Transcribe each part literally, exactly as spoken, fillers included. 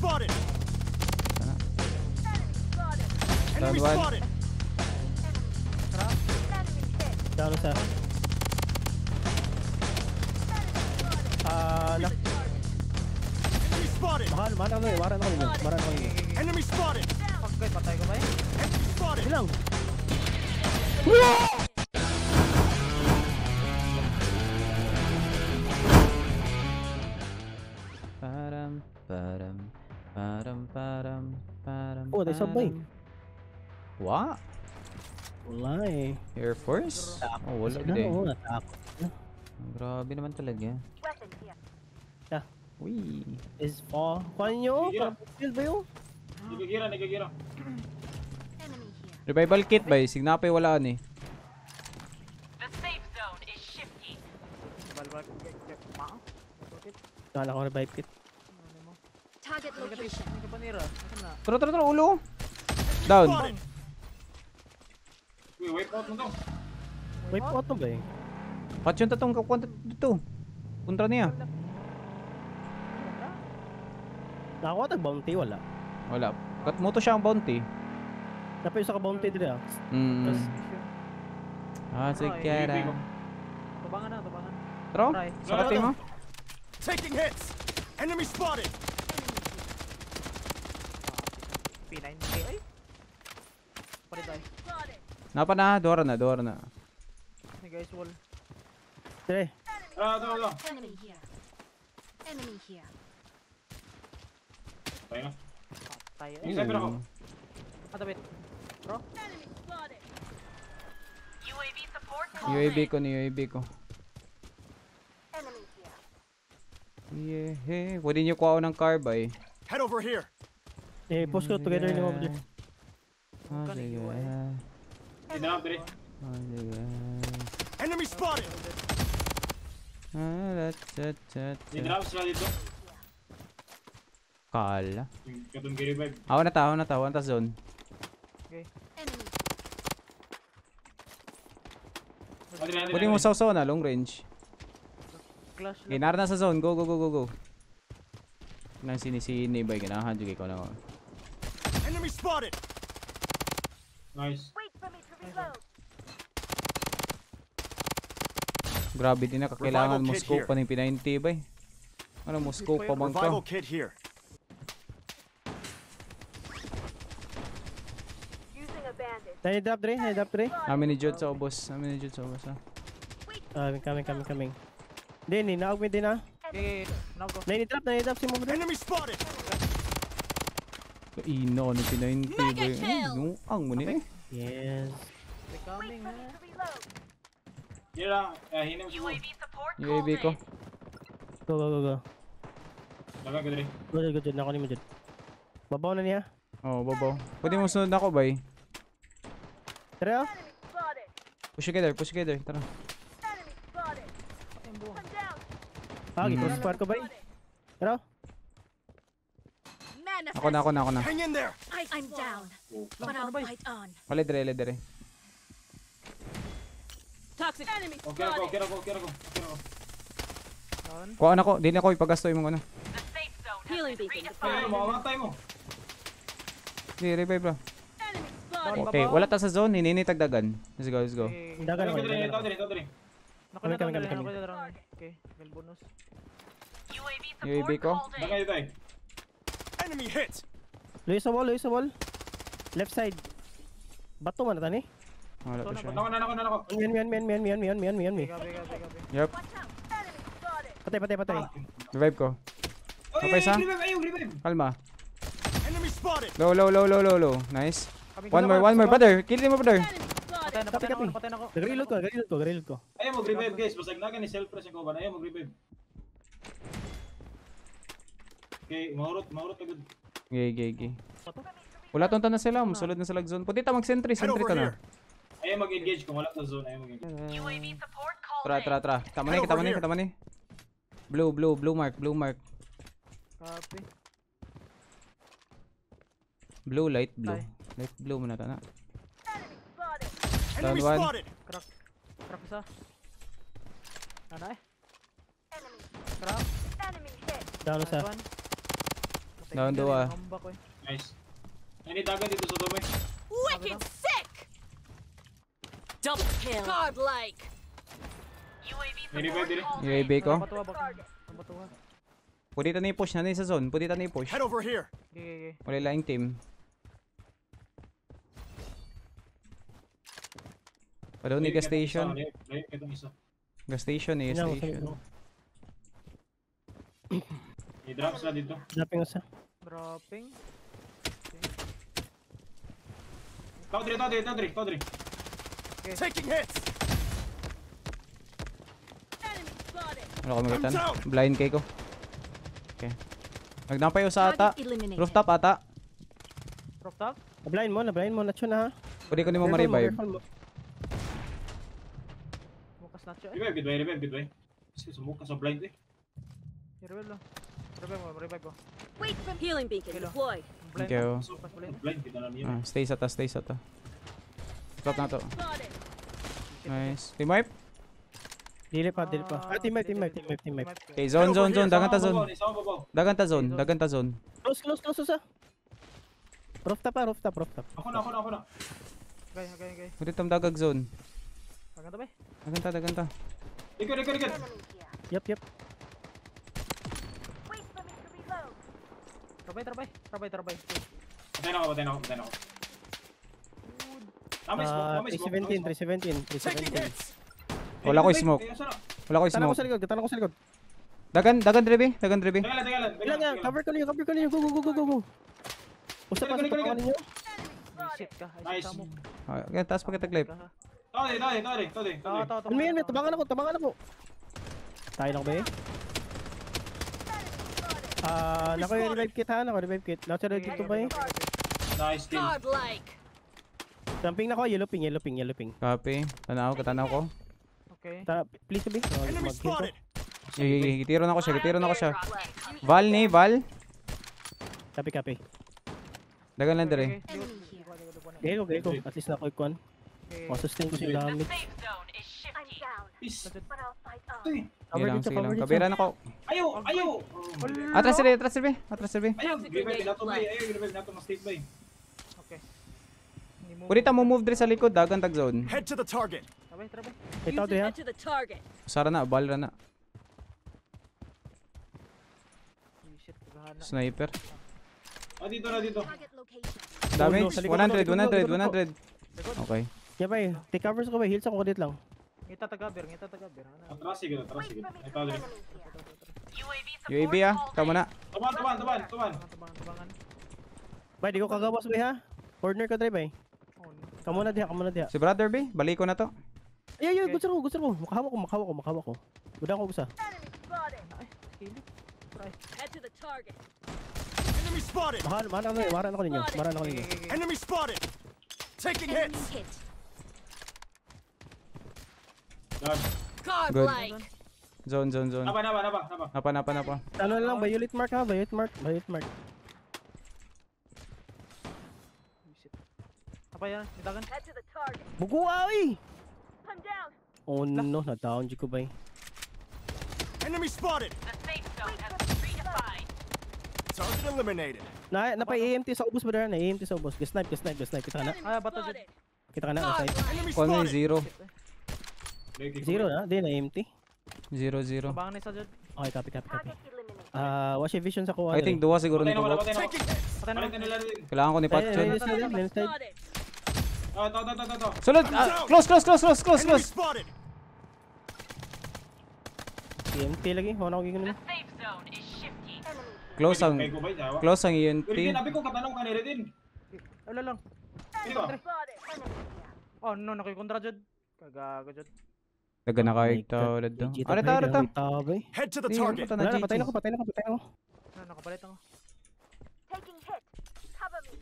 spotted. Down Enemy one. spotted. Down isa. Ah, nak. Enemy spotted. Mahal, mahal ako eh. Mahal ako eh. Mahal ako eh. Enemy spotted. Pagkay, patay ko ba eh? Enemy spotted. Ilang. Param, param, param, param, param. Oh, tayo sabay. What? Wala eh. Air Force? Oh, wala Sila, din. oo, natakot. Grabe naman talaga. Yeah. Uy. Is for... Kuhan nyo? Parang skill ba yun? Nagagira, nagagira. Revival kit ba? Signapay walaan eh. The safe zone is shifty. Balbal. Mao. Kala ko revive kit. Target location. Hindi ka pa nira. Nasaan na? Tara, tara, tara, ulo. Down. Spotted. Uy, wipe out mo to. May pot ba eh? Patch yung tatong kakunta dito. Kontra niya. Nakakuha tag bounty, wala. Wala. Cut mo to siya ang bounty. Dapat yung sa bounty dito ah. Hmm. Tapos, Ah, sige Ay, kara. Tabangan na, tabangan. Tara, Try. sakatin mo. Taking hits. Enemy spotted. P nine K. Ay. Palit tayo. Napa na, dora na, dora na. Hey guys, wall. dire. Ah, ito, ito. Enemy here. Enemy here. Tayo na. Tayo. Yung sniper ako. Ah, tapit. Bro. U A V support U A B ko ni U A B ko. Enemy here. Yeah, pwede nyo kuha ng carb ay. Head over here. Eh, post ko together ni mo. Ah, sige. Dinap, dire. Ah, sige. Enemy spotted. Ah, lat, tat, tat, tat. Dinap sila dito. Kala. Yung katong revive. Ako na tao na tao, ang tas zone. Enemy. Adre, adre. Pwede mo sausaw na, long range. Clash Okay, nara na sa zone. Go, go, go, go, go. Nang sinisini ba, ganahan dyan ko na ako. Enemy spotted. Nice. Wait for me to reload. Grabe din na, kakailangan Revival mo kit scope here. pa ng P ninety ba eh. Ano mo scope pa man Revival ka? kit here. Using a bandage. Tayo drop dire, tayo drop dire. Namin ni Jude sa ubos. Namin ni Jude sa ubos ha. Ah, coming, coming, coming. Hindi, ni naog mi din ah. Okay, now go. Nai drop, nai drop si mo dire. Enemy spotted. Ino ni P ninety ba eh. Ano ang mo ni eh. Yes. They're coming na. Yan lang. Ah, hinam U A V siya. support U A B ko. Go, go, go, go. Laga ko dire. Go, go, go, nako ni mo dyan. Babaw na niya. Oh, babaw. Pwede mo sunod na ako ba eh. Tara ah. Push together, push together. Tara. Ah, Hmm. gito squad ko ba eh. Tara. Ako na, ako na, ako na. Hang in there. I, I'm down, but I'll fight on. Wala dire, wala dire. Toxic enemy Okay ako, okay ako, okay ako. Okay ako. Down. Kuha na ko, di na ko ipagasto yung mga ano. The safe zone healing beacon. Ay, makamatay mo. Di, revive bro. Enemy spotted. Okay, wala ta sa zone, hininitag dagan. Let's go, let's go. Okay. Dagan Ito naman. dire, ito dagan dire, ito dire. Nako na, Kami, kami, kami, kami, kami. Okay, gal bonus. U A V U A B support ko. called in. Laga dito ay. Enemy hit. Luis sa wall, Luis sa wall. Left side. Bato man na tani. Wala pa siya. Nako na, nako na, nako. Mian, mian, mian, mian, mian, mian, mian, mian, mian. Gabi, gabi, gabi. Yup, Patay, patay, patay. revive ko. Oy, Okay, sa? revive, ayun, revive. Kalma. Enemy spotted. Low, low, low, low, low, low. Nice. Kami, One kami, more, one more, brother. Kill mo, brother. Patay na, Kapi, patay na ako, kapi. patay na ako. Nag-reload ko, nag-reload ko, nag-reload ko. Ayaw mag-revive guys, basag na ka ni self-press yung kuban. Ayaw mag-revive. Okay, mahurot, mahurot agad. Gay, gay, gay. Wala tong na sila, musulod na sa lag zone. Pwede ta mag-sentry, Head sentry over ta na. here. Ayaw mag-engage kung wala sa zone, ayaw mag-engage. U A V support called Tra, in. tra, tra. Tama ni, Head tama over ni, here. tama ni. Blue, blue, blue mark, blue mark. Copy. Blue, light blue. Ay. Light blue muna ta na. Enemy Down one. spotted. Crack. Crack isa. Ano eh? Crack. Down Nice sa. one. Down dua. Ngamba ko eh. Nice. Ay, dagan dito sa dobe. Wicked sick! Double kill. Godlike. U A V May revive din eh. support U A B ko. Batuwa ba? Batuwa. Pwede na i-push na sa zone. Pwede na i-push. Head over here. Okay, okay, okay. Wala lang team. Padaw ni gas station. Right, itong isa. Gas station eh, gas Tingnan ko, station. tingnan ko. I-drop sila dito. Dropping ko sa. Dropping. Tawdri, tawdri, tawdri, tawdri. Taking hits. enemy spotted. Wala ko magitan. I'm down. Blind kay ko. Okay. Nagnapayo sa ata. Target eliminated. Rooftop ata. Rooftop. Na-blind mo, na-blind mo. Natcho na ha. Pwede ko ni mo Careful ma-revive. careful mo. Mukas na siya eh. Revive, good way, revive, good way. Kasi sumuka sa blind eh. I-revive lang. Revive mo, revive ko. Wait for healing beacon Hello. deploy. Blind Thank you. mo. Mukas blind. Blind, kita na niya. Ah, stay sa ta, stay sa ta. Stop na to. Spotted. Nice. Team wipe? Dili pa, dili pa. Ah, team wipe, team wipe, team wipe, team wipe. Okay, zone, zone, zone. Dagan ta zone. Isa mo babaw. Dagan ta zone, dagan ta zone. Close, close, close, close. ah. Rooftop pa, rooftop, rooftop. Ako na, ako na, ako na. Okay, okay, okay. Pwede tam dagag zone. Maganda ba eh? Dagan ta, dagan ta. Ikot, ikot, ikot. Yup, yup. Trabay, trabay. Trabay, trabay. Patay na ako, patay na ako, patay na ako. Tama, smoke, Ah, tama, three smoke, seventeen, tama, three seventeen, three Taking seventeen. hits. Wala ko Ay, smoke. ay, asa na? Wala ko Tanong ko smoke. sa likod, tanong ko sa likod. Dagan, dagan dribe, dagan dribe. Teka lang, teka lang, teka Ilan lang, nga, teka lang. cover ko ninyo, cover ko ninyo. Go, go, go, go, go, go. Usap pa Galing, sa galing, pakawan ninyo. Reset ka. Ay, Nice. sa mo. Ah, okay, taas pa kita clip. Tawdi, tawdi, tawdi, tawdi, Tawa, tawdi. tawa, Ano yan, tabangan ako, tabangan ako. Tayo na ko ba eh? Ah, nako yung revive kit ha, nako revive kit. Lahat sa revive dito ba eh? Nice kill. Godlike. Jumping na ko, yellow ping, yellow ping, yellow ping. Copy. Tanaw, katanaw ko. Okay. Ta, please sabi. Oh, Enemy mag-kill ko. spotted. Gitiro na ko siya, gitiro na ko siya. Val ni, Val. Copy, copy. Dagan lang dire. Gaya ko, gaya ko. At least nako ikuan. Oh, sustain ko siya The gamit. safe zone is shifty. Is. Sige Uy, Cover lang, dito, sige cover lang. dito. Kabira na ko. ayaw, ayaw. Atras dire, atras dire. Atras dire. Ayaw, revive nato ba? Ayaw, revive nato ng state ba? Okay. Hindi mo. Pwede ta mo move dire sa likod, dagan tag zone. Head to the target. Trabay, trabay. Ito, ito ha. Head to the target. Sara na, bal ra na. Shit, gahana. Sniper. Ah, dito na, dito. Damage, Ulo, sa likod, one hundred, likod, one hundred, likod, one hundred. Okay. Yeah ba eh. Take covers ko ba? Heals ako dito lang. Ngita tagabir, ngita tagabir. Ano? Atras sige, atras sige. Ay, tawdi. U A V support. U A B ah, tama na. Tuman, tuman, tuman, tuman. Tabangan, tabangan, tabangan. Bay, di ko kagawas ba ha? Corner ka drive eh. Oh, no. Kamu na diha, kamu na diha. Si brother B, balik ko na to. Ay, ay, ay, gusto ko, gusto ko. Makahawa ko, makahawa ko, makahawa ko. Budang ko gusto. Ay, kilig. Try. Head to the target. Enemy spotted. Mahal, mahal ako, mahal ako ninyo. Mahal ako Okay, ninyo. okay, okay. Enemy spotted. Taking Enemy hits. hit. Done. Godlike. Zone, zone, zone. Napa, napa, napa, napa. Napa, napa, napa. Ano lang, violet mark ha, violet mark, violet mark. Shit. Apa yan? Nidagan? Head to the target. Bugo ay! I'm down. Oh no, na-down di ko ba eh. Enemy spotted. The safe zone has been redefined. Target eliminated. Na, napay A M T sa ubos ba dara na? A M T sa ubos. Gasnipe, gasnipe, gasnipe. Kita ka na. Enemy Ah, bato spotted. Kita ka na, gasnipe. Enemy Kuha mo yung spotted. zero. Zero na, di na A M T. Zero, zero. Tabangan na isa dyan. Okay, copy, copy, copy. Ah, watch your vision sa kuha. I think duwa siguro Patay ni na wala, Kubo. patay na wala. Taking hits. Patay na. Balik na nila rin. Kailangan ko ni Pat Ay, yun. ay, ay, ay, Enemy left side. spotted. Ah, to, to, to, to, to. Sulod! Ah, close, close, close, close, close, Enemy close! spotted. A M T lagi, huwag na ako The gigano. safe zone is shifty. Close ang, Kay Kubay, dawa. close ang E N Pero T. din, nabi ko katanong ka ni Redin. Wala lang. Di ba? Oh, no, nakikontra dyan. Kagago dyan. Daga na kayo ito ulit do. Ano ta, ano ta? Head to the Hindi, target. ano ta Wala na na, patay na G G. ko, patay na ko, patay na ko. Ano, nakapalit ako. Taking hit. Cover me.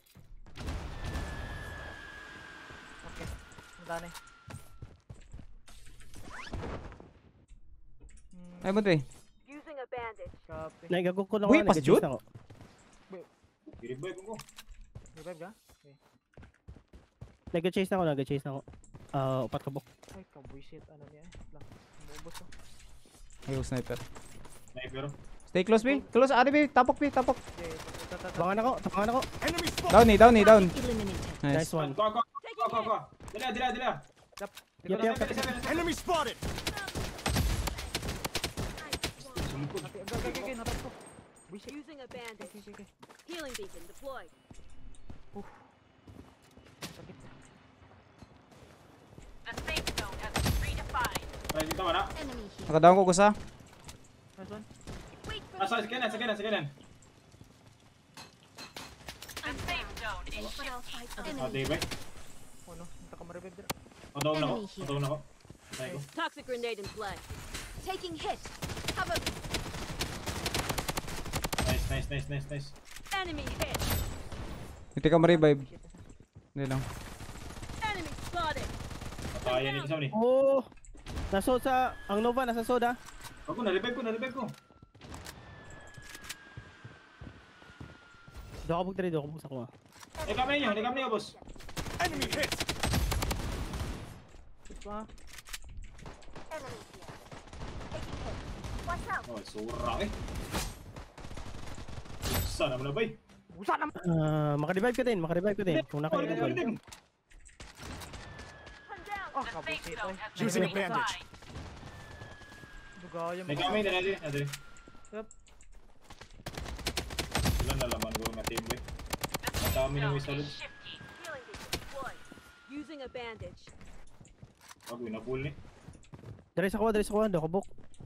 Okay. Ang dami. Hmm, Ay, buti. Using a bandage. copy. Naigagok ko lang Uy, ako, pas nag-chase jud? na ako. Revive ko. Revive ka? Nag-chase na ako, nag-chase na ako. Ah, upat kabok. Ay, kabuisit. Ano niya eh. Lang. Umubos ko. Ayaw sniper. Sniper. Stay close B. Close, ari B. Tapok B, tapok. Okay, Tapangan ako, tapangan ako. Enemy spotted! Down eh, down eh, down. Eliminated. Nice. Nice one. Ko, ko, ko, ko, ko. Dila, dila, dila. Yep, yep. Enemy spotted! Using a bandage. Healing beacon deployed. The safe zone has been redefined. Ay, dito mana. Enemy here. Nakadown ko kusa. Wait for Ah, sa kanan, sa kanan, sa kanan. The safe zone is but I'll fight. Ah, Enemy. di ba? Ano? Hindi ka ma-revive dito. Padaw na ako, Enemy here. padaw na ako. Patay ko. Toxic grenade in play. Taking hit. Cover me. Nice, nice, nice, nice, nice. Enemy hit. Hindi ka ma-revive. Hindi lang. Enemy spotted. Patayan yung isa ni. Oh! Nasa sa, ang Nova, nasa soda. Ako, na-revive ko, na-revive ko. Do ako bugtari, do ako bugsa ko. Eh, kamay niyo, hindi kamay niyo, boss. Enemy hit! Pa. Oh, sura eh. Sana mo na ba eh? Busa naman. Ah, maka-revive ka din, maka-revive ka din. Kung Oh, naka-revive ka. revive. Ah, the safe kabusit zone ay. has been Using a bandage. redefined. Dugaya mo. May kamay na natin, natin. Yep. Ilan na laman ko ng team, boy. The Ang safe dami ng zone may salud. is shifty. Healing beacon deployed. Using a bandage. Wag, winabul ni. Dari sa kuha, dari sa kuha, do ako buk.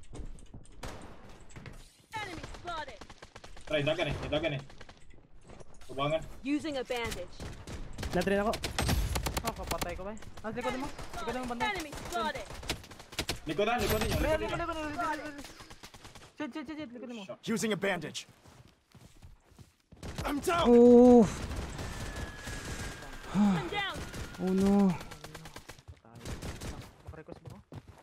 Enemy spotted. Try, dagan eh, may dagan eh. Kubangan. Using a bandage. Nadrin ako. Ah, kapatay ko ba? Ah, likod mo. Likod mo banda. Enemy spotted. Likodan, likodan niyo, Likod, likodan likod, niyo. likod, likod, likod. Shit, shit, shit, shit, likod mo. Using a bandage. I'm down! Oh, One down. oh no. Maka-request ba ko?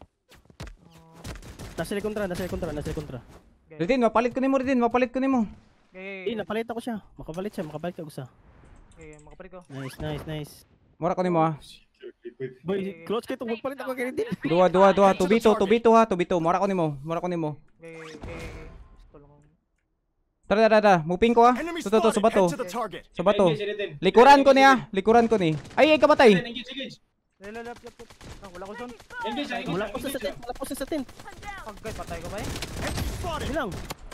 Nasa kontra, nasa kontra, nasa kontra. Ridin, mapalit ko nimo, Ridin, mapalit ko nimo. Okay, Eh, napalit ako siya. Makapalit siya, makapalit ka usa. okay, makapalit ko. Nice, nice, nice. Mura ko nimo ha. Boy, close kayo itong magpalit ako kay din. Dua, dua, dua, two v two, two v two ha, two v two. Mura ko nimo, mura ko nimo. Okay, okay, okay. Gusto lang. Tara, tara, tara. Muping ko ha. Enemy Tuto, to, spotted! sa bato. Head to the target! Sa bato. Engage, Eden. Likuran ko niya, likuran ko ni. Ay, ay, kamatay. Eden, engage, engage. Lala, lap, lap, lap. Ah, wala ko zone. Engage, engage. Wala ko sa engage. satin, wala ko sa satin. Pagkay, patay ko ba eh? Enemy spotted! Bilang.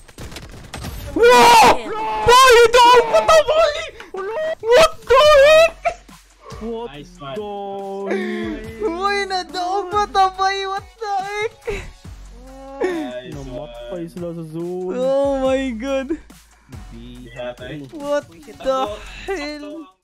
Wow! Boy, ito ang puto, boy! What the heck? What Nice one. the Boy, na-down pa boy. What the heck? Nice Namatay one. sila sa zone. Oh my god. Yata eh. What the hell? Sakto ang